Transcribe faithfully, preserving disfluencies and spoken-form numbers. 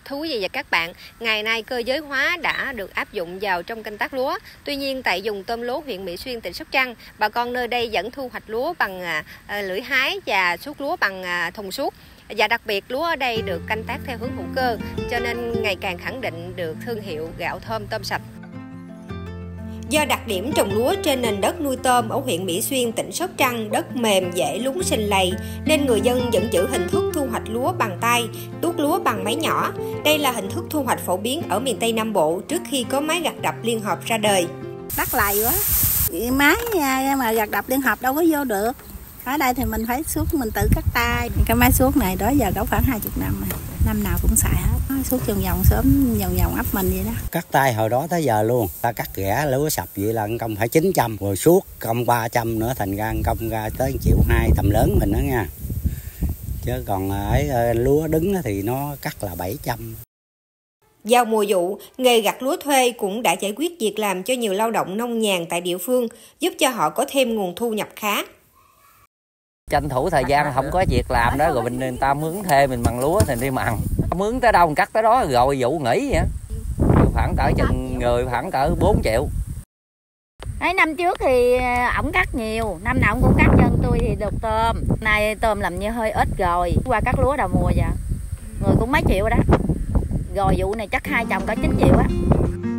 Thưa quý vị và các bạn, ngày nay cơ giới hóa đã được áp dụng vào trong canh tác lúa. Tuy nhiên tại vùng Tôm Lố, huyện Mỹ Xuyên, tỉnh Sóc Trăng, bà con nơi đây vẫn thu hoạch lúa bằng à, lưỡi hái và suốt lúa bằng à, thùng suốt. Và đặc biệt lúa ở đây được canh tác theo hướng hữu cơ, cho nên ngày càng khẳng định được thương hiệu gạo thơm tôm sạch. Do đặc điểm trồng lúa trên nền đất nuôi tôm ở huyện Mỹ Xuyên, tỉnh Sóc Trăng, đất mềm dễ lún sình lầy, nên người dân vẫn giữ hình thức thu hoạch lúa bằng tay, tuốt lúa bằng máy nhỏ. Đây là hình thức thu hoạch phổ biến ở miền Tây Nam Bộ trước khi có máy gặt đập liên hợp ra đời. Đắt lầy quá, máy mà gặt đập liên hợp đâu có vô được. Ở đây thì mình phải suốt mình tự cắt tay. Cái máy suốt này đó giờ có khoảng hai mươi năm rồi. Năm nào cũng xài hết, suốt vòng vòng sớm vòng vòng ấp mình vậy đó. Cắt tay hồi đó tới giờ luôn, ta cắt ghẻ lúa sập vậy là công phải chín trăm, rồi suốt công ba trăm nữa, thành ra công ra tới triệu hai tầm lớn mình đó nha. Chứ còn ở lúa đứng thì nó cắt là bảy trăm. Vào mùa vụ, nghề gặt lúa thuê cũng đã giải quyết việc làm cho nhiều lao động nông nhàn tại địa phương, giúp cho họ có thêm nguồn thu nhập khá. Tranh thủ thời gian không có việc làm đó, rồi mình người ta mướn thuê mình bằng lúa thì đi mần. Mướn tới đâu mình cắt tới đó rồi vụ nghỉ vậy. Khoảng cỡ chừng người khoảng cỡ bốn triệu. Mấy năm trước thì ổng cắt nhiều, năm nào ổng cũng cắt, chân tôi thì được tôm. Nay tôm làm như hơi ít rồi, qua cắt lúa đầu mùa vậy. Người cũng mấy triệu đó. Rồi vụ này chắc hai chồng có chín triệu á.